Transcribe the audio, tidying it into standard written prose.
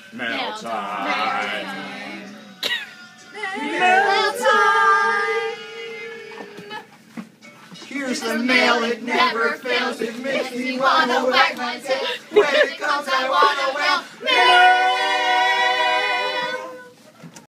Mail time. Mail time. Here's the mail, it never fails. It makes me wanna wag my tail. When it comes